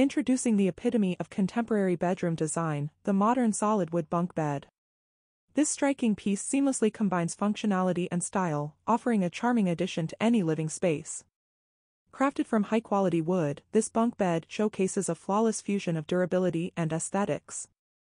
Introducing the epitome of contemporary bedroom design, the modern solid wood bunk bed. This striking piece seamlessly combines functionality and style, offering a charming addition to any living space. Crafted from high-quality wood, this bunk bed showcases a flawless fusion of durability and aesthetics.